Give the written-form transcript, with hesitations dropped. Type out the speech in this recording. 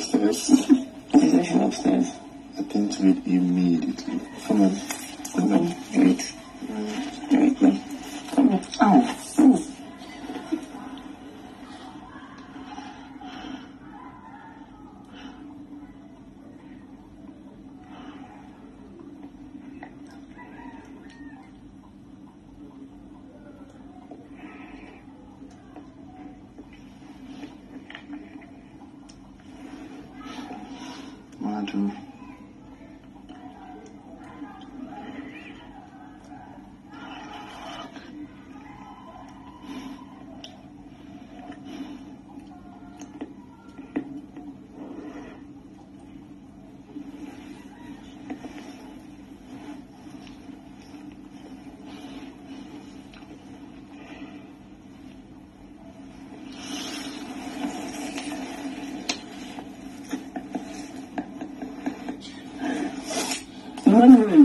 upstairs. There's nothing upstairs. Attend to it immediately. Come on. Come on. Right. Right, man. Come on. Ow. Ooh. Madhu. No.